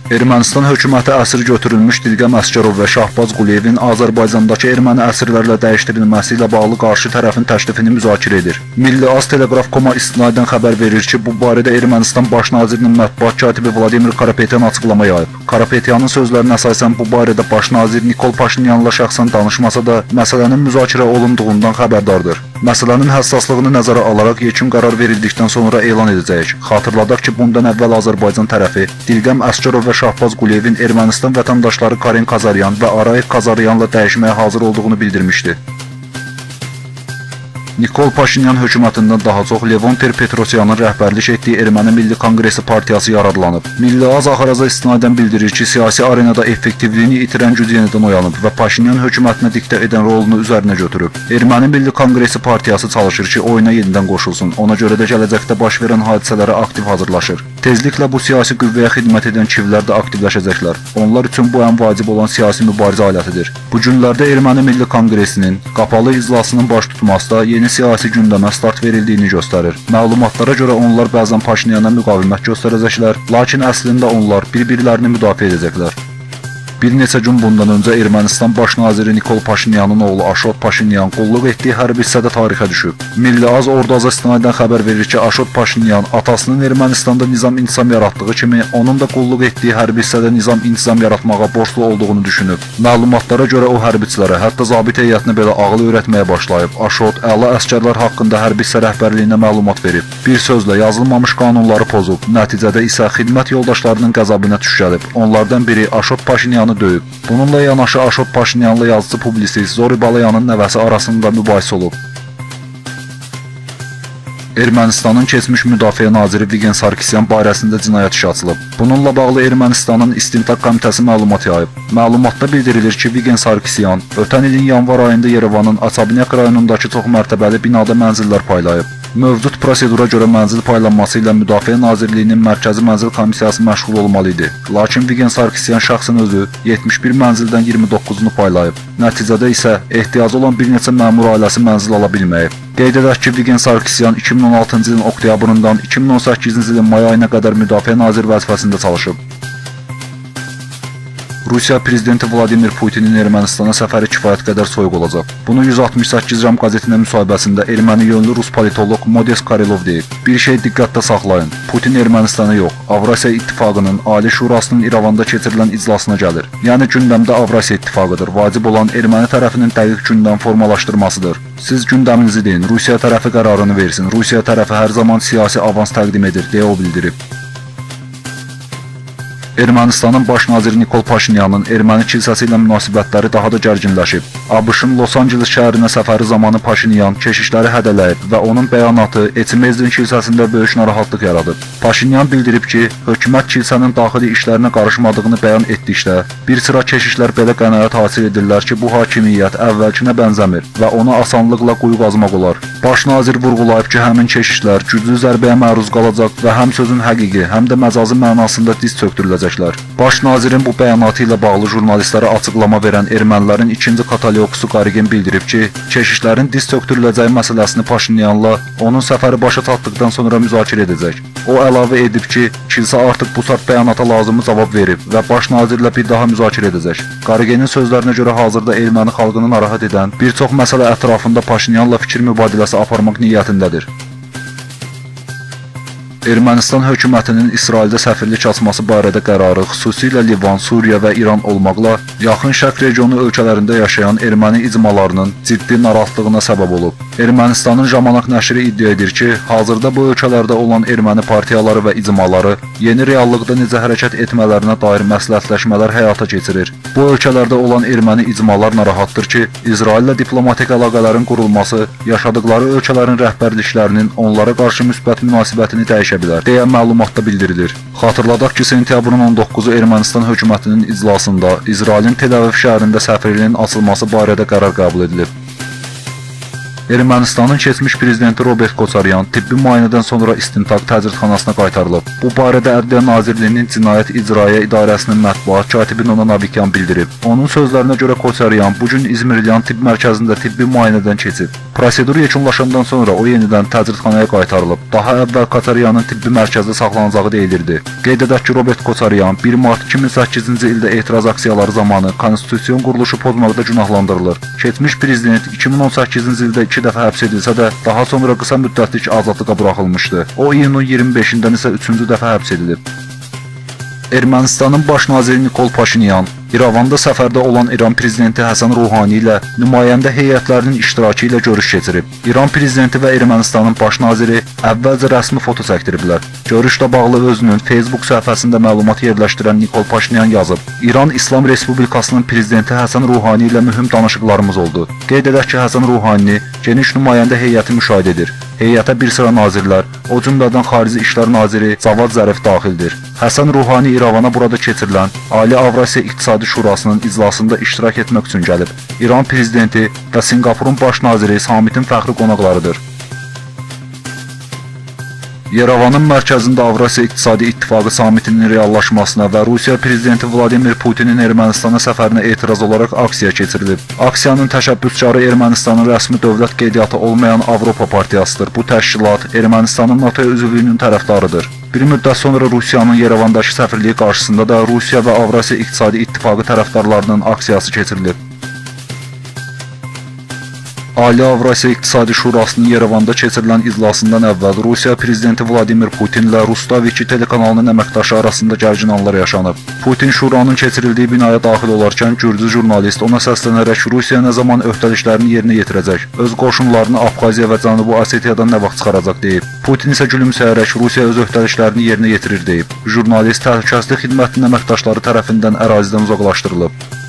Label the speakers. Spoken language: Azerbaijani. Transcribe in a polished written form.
Speaker 1: Ermənistan hökuməti əsir götürülmüş Dilqəm Əsgərov və Şahbaz Quliyevin Azərbaycandakı erməni əsirlərlə dəyişdirilməsi ilə bağlı qarşı tərəfin təklifini müzakirə edir. Milli Az Teleqraf.com istinaddən xəbər verir ki, bu barədə Ermənistan Baş nazirinin mətbuat katibi Vladimir Karapetyan açıqlama yayıb. Karapetyanın sözlərinə əsasən bu barədə Baş nazir Nikol Paşinyanla şəxsən danışmasa da məsələnin müzakirə olunduğundan xəbərdardır. Məsələnin həssaslığını nəzərə alaraq yekun qərar verildikdən sonra elan edəcəyik. Xatırladaq ki, bundan əvvəl Azərbaycan tərəfi Dilqəm Əsgərov və Şahbaz Quliyevin Ermənistan vətəndaşları Karen Kazaryan və Arayev Kazaryanla dəyişməyə hazır olduğunu bildirmişdi. Nikol Paşinyan hökumətindən daha çox Levon Ter-Petrosyanın rəhbərlik etdiyi Erməni Milli Konqresi Partiyası yaradlanıb. Milli Az Axaraza istinadən bildirir ki, siyasi arenada effektivliyini itirən güc yenidən oyanıb və Paşinyan hökumətinə diktə edən rolunu üzərinə götürüb. Erməni Milli Konqresi Partiyası çalışır ki, oyuna yenidən qoşulsun. Ona görə də gələcəkdə baş verən hadisələrə aktiv hazırlaşır. Tezliklə bu siyasi qüvvəyə xidmət edən kivlər də aktivləşəcəklər. Onlar üçün bu ən vacib olan siyasi mübarizə alətidir. Bu günlərdə Erməni Milli Konqresinin qapalı iclasının baş tutması da yeni siyasi gündəmə start verildiyini göstərir. Məlumatlara görə onlar bəzən Paşinyana müqavimət göstərəcəklər, lakin əslində onlar bir-birlərini müdafiə edəcəklər. Bir neçə gün bundan öncə Ermənistan Baş naziri Nikol Paşinyanın oğlu Aşot Paşinyan qulluq etdiyi hərbi hissədə tarixə düşüb. Milli Az Ordaza istinadən xəbər verir ki, Aşot Paşinyan atasının Ermənistanda nizam-intizam yaratdığı kimi, onun da qulluq etdiyi hərbi hissədə nizam-intizam yaratmağa borclu olduğunu düşünüb. Məlumatlara görə o hərbiçilərə, hətta zabit heyətinə belə ağıl öyrətməyə başlayıb. Aşot əla əsgərlər haqqında hərbi hissə rəhbərliyinə məlumat verib. Bir sözlə yazılmamış qanunları pozub. Nəticədə isə xidmət yoldaşlarının qəzabına tuş gəlib. Onlardan biri Aşot Paşinyan döyüb. Bununla yanaşı Aşot Paşinyanla yazıcı publisist Zori Balayanın nəvəsi arasında mübahisə olub. Ermənistanın keçmiş müdafiə naziri Vigen Sarkisyan barəsində cinayət işi açılıb. Bununla bağlı Ermənistanın İstintaq Komitəsi məlumat yayıb. Məlumatda bildirilir ki, Vigen Sarkisyan ötən ilin yanvar ayında Yerevanın Açabinyak rayonundakı çox mərtəbəli binada mənzillər paylayıb. Mövcud prosedura görə mənzil paylanması ilə Müdafiə Nazirliyinin Mərkəzi Mənzil Komissiyası məşğul olmalı idi. Lakin Vigen Sarkisyan şəxsən özü 71 mənzildən 29-unu paylayıb. Nəticədə isə ehtiyacı olan bir neçə məmur ailəsi mənzil ala bilməyib. Qeyd edək ki, Vigen Sarkisyan 2016-cı ilin oktyabrından 2018-ci ilin may ayına qədər Müdafiə Naziri vəzifəsində çalışıb. Rusiya prezidenti Vladimir Putinin Ermənistana səfəri kifayət qədər soyuq olacaq. Bunu 168 Ram qəzetinə müsahibəsində erməni yönlü rus politoloq Modest Karilov deyib. Bir şey diqqətdə saxlayın. Putin Ermənistanı yox, Avrasiya İttifaqının Ali Şurasının İrəvanda keçirilən iclasına gəlir. Yəni gündəmdə Avrasiya İttifaqıdır. Vacib olan erməni tərəfinin dəqiq gündəm formalaşdırmasıdır. Siz gündəminizi deyin, Rusiya tərəfi qərarını versin. Rusiya tərəfi hər zaman siyasi avans təqdim edir, deyə o bildirib. Ermənistanın baş naziri Nikol Paşinyanın erməni kilsəsi ilə münasibətləri daha da gərginləşib. ABŞ-ın Los Angeles şəhərinə səfəri zamanı Paşinyan keşişləri hədələyib və onun bəyanatı Etimezin kilsəsində böyük narahatlıq yaradıb. Paşinyan bildirib ki, hökumət kilsənin daxili işlərinə qarışmadığını bəyan etdikdə, bir sıra keşişlər belə qənaət hasil edirlər ki, bu hakimiyyət əvvəlkinə bənzəmir və ona asanlıqla quyu qazmaq olar. Baş nazir vurğulayıb ki, həmin keşişlər güclü zərbəyə məruz qalacaq və həm sözün həqiqi, həm də məcazi mənasında diz çöktürüləcək. Baş nazirin bu bəyanatı ilə bağlı jurnalistlərə açıqlama verən ermənilərin ikinci katalyokusu Qarigen bildirib ki, keşişlərin diz çöktürüləcəyi məsələsini Paşinyanla onun səfəri başa çatdıqdan sonra müzakirə edəcək. O əlavə edib ki, kilsə artıq bu saat bəyanata lazımı cavab verib və baş nazirlə bir daha müzakirə edəcək. Qarigenin sözlərinə görə hazırda erməni xalqını narahat edən bir çox məsələ ətrafında Paşinyanla fikir mübadiləsi aparmaq niyyətindədir. Ermənistan hökumətinin İsraildə səfirlik açması barədə qərarı xüsusilə Livan, Suriya və İran olmaqla yaxın şərq regionu ölkələrində yaşayan erməni icmalarının ciddi narahatlığına səbəb olub. Ermənistanın Jamanak nəşri iddia edir ki, hazırda bu ölkələrdə olan erməni partiyaları və icmaları yeni reallıqda necə hərəkət etmələrinə dair məsləhətləşmələr həyata keçirir. Bu ölkələrdə olan erməni icmalar narahatdır ki, İsraillə diplomatik əlaqələrin qurulması yaşadıkları ölkələrin rəhbərliklərinin onlara qarşı müsbət münasibətini dəyişə bilər, deyə məlumatda bildirilir. Xatırladaq ki, sentyabrın 19-u Ermənistan hökumətinin iclasında İsrailin Tel Aviv şəhərində səfirliyin açılması barədə qərar qəbul edilib. Ermənistanın keçmiş prezidenti Robert Koçaryan tibbi müayinədən sonra istintaq təcridxanasına qaytarılıb. Bu barədə Ədliyyə Nazirliyinin Cinayət İcraya İdarəsinin mətbuat katibi Nona Nabikyan bildirib. Onun sözlərinə görə Koçaryan bu gün İzmirliyan tibb mərkəzində tibbi müayinədən keçib. Prosedur yekunlaşandan sonra o yenidən təcridxanaya qaytarılıb. Daha əvvəl Koçaryanın tibbi mərkəzdə saxlanacağı deyilirdi. Qeyd edək ki, Robert Koçaryan 1 mart 2008-ci ildə etiraz aksiyaları zamanı konstitusiyon quruluşu pozmaqda günahlandırılır. Keçmiş prezident 2018-ci ildə 2 dəfə həbs edilsə də, daha sonra qısa müddətlik azadlığa buraxılmışdı. O, iyunun 25-dən isə 3-cü dəfə həbs edilib. Ermənistanın baş naziri Nikol Paşinyan İrəvanda səfərdə olan İran prezidenti Həsən Ruhani ilə nümayəndə heyətlərinin iştirakı ilə görüş keçirib. İran prezidenti və Ermənistanın baş naziri əvvəlcə rəsmi foto çəkdiriblər. Görüşlə bağlı özünün Facebook səhifəsində məlumat yerləşdirən Nikol Paşinyan yazıb: İran İslam Respublikasının prezidenti Həsən Ruhani ilə mühüm danışıqlarımız oldu. Qeyd edək ki, Həsən Ruhani geniş nümayəndə heyəti müşahidə edir. Heyətə bir sıra nazirlər, o cümlədən Xarici İşlər naziri Cavad Zərif daxildir. Həsən Ruhani İrəvana burada keçirilən Ali Avrasiya İqtisadi Şurasının iclasında iştirak etmək üçün gəlib. İran prezidenti və Sinqapurun baş naziri samitin fəxri qonaqlarıdır. Yerevanın mərkəzində Avrasiya İqtisadi İttifaqı samitinin reallaşmasına və Rusiya prezidenti Vladimir Putinin Ermənistana səfərinə etiraz olaraq aksiya keçirilib. Aksiyanın təşəbbüskarı Ermənistanın rəsmi dövlət qeydiyyatı olmayan Avropa Partiyasıdır. Bu təşkilat Ermənistanın NATO üzvlüyünün tərəfdarıdır. Bir müddət sonra Rusiyanın Yerevandakı səfirliyi qarşısında da Rusiya və Avrasiya İqtisadi İttifaqı tərəfdarlarının aksiyası keçirilib. Ali Avrasiya İqtisadi Şurasının Yerevanda keçirilən iclasından əvvəl Rusiya prezidenti Vladimir Putin ilə Rustaviçi telekanalının əməkdaşı arasında gərgin anlar yaşanıb. Putin şuranın keçirildiyi binaya daxil olarkən gürcü jurnalist ona səslənərək Rusiya nə zaman öhdəliklərini yerinə yetirəcək, öz qoşunlarını Abxaziya və Cənubi Osetiyadan nə vaxt çıxaracaq deyib. Putin isə gülümsəyərək Rusiya öz öhdəliklərini yerinə yetirir deyib. Jurnalist təhlükəsizlik xidmətinin əməkdaşları tərəfindən ərazidən uzaqlaşdırılıb.